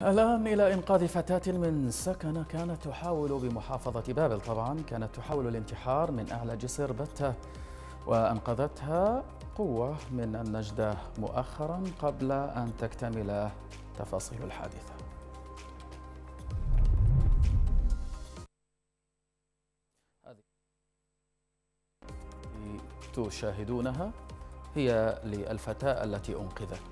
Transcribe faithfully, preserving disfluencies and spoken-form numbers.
الآن إلى إنقاذ فتاة من سكنة كانت تحاول بمحافظة بابل، طبعا كانت تحاول الانتحار من أعلى جسر بتة، وأنقذتها قوة من النجدة مؤخرا قبل أن تكتمل تفاصيل الحادثة. هذه تشاهدونها هي للفتاة التي أنقذت.